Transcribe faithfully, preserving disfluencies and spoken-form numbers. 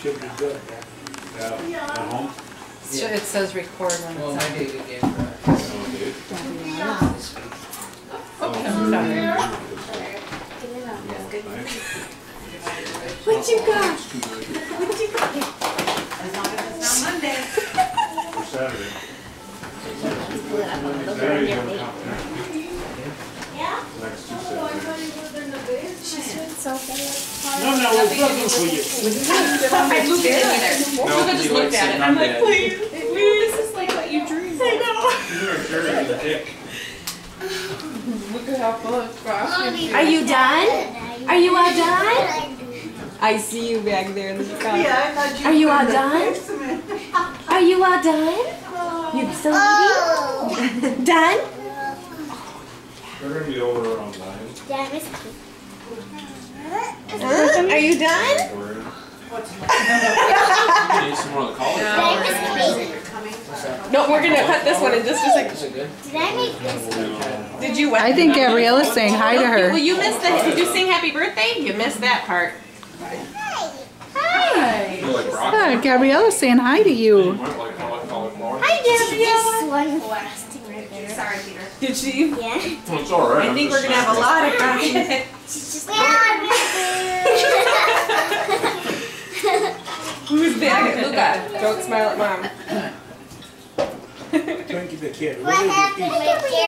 should be good. Yeah, at home? So it says record when Well, it's my on. David gave her Oh, Dave? this week. I'm sorry. What you got? It's too good What you got? As long as it's not Monday. for Saturday. Saturday, you have a competition. Yeah? Next Oh, I Tuesday. thought he was in the basement. She's doing so good. No, no, it's nothing for you. I looked at it. Luca just looked at it. I'm like, please, please. This is like what you dreamed. I know. You're a cherry in the dick. Look at how full it's frosted. Are you done? Are you all done? I see you back there in the car. Yeah, I thought you Are you were all in the done? basement. Are you all done? You so eating? Done? They're gonna be over around nine. Are you done? We're in. You need some more of the college. No, we're gonna cut this one in just a second. Is it good? Did I make this? Did you? I think Gabriella's saying hi to her. Well, you missed the. Did you sing happy birthday? You missed that part. Hi. You like broccoli? Yeah, Gabriella's saying hi to You you. might like cauliflower. Hi, Gabriella. One frosting right there. Sorry, Peter. Did she? Yeah. Well, it's all right. I think we're gonna have a lot of frosting. She's just Who's back? Luca, don't smile at mom. Turn to the kid. What happened?